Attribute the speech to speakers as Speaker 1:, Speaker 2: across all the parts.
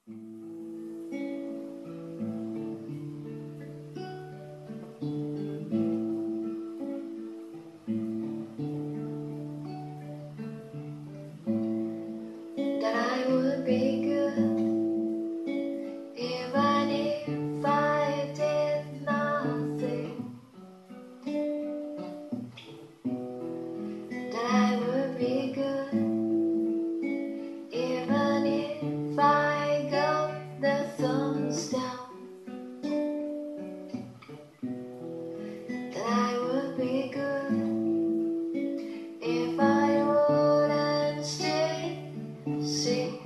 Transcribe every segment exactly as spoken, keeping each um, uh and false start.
Speaker 1: That I would be good even if I did nothing. That I would be good even if I got the thumbs down. That I would be good if I wouldn't stay sick.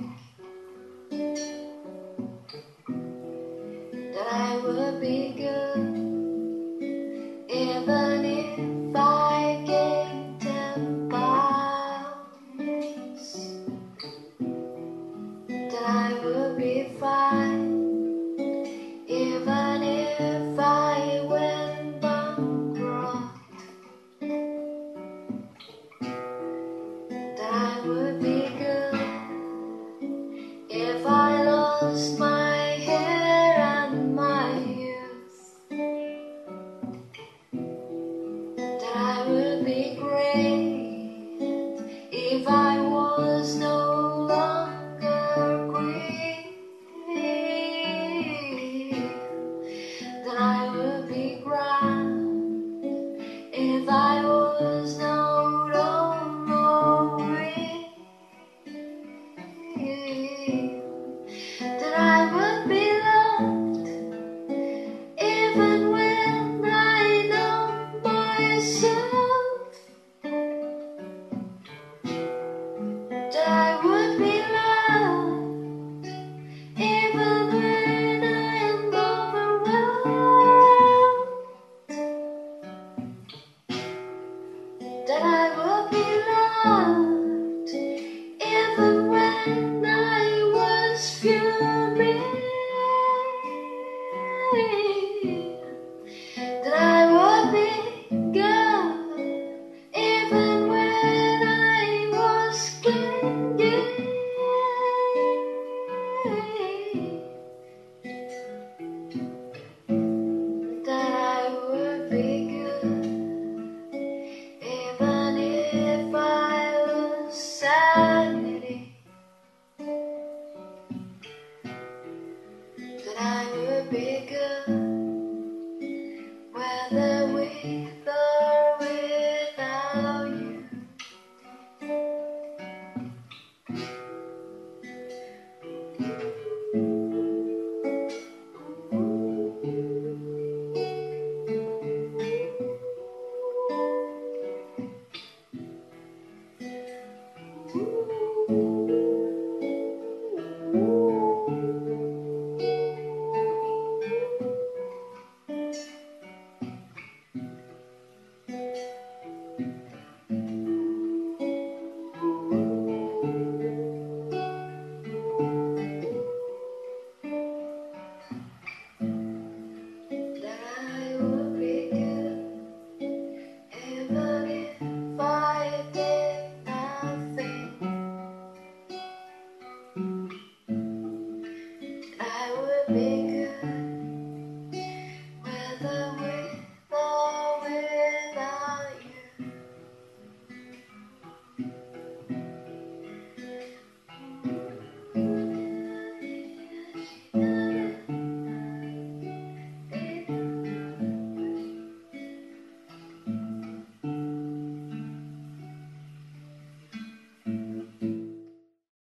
Speaker 1: That I would be good even if I gained ten pounds. That I would be fine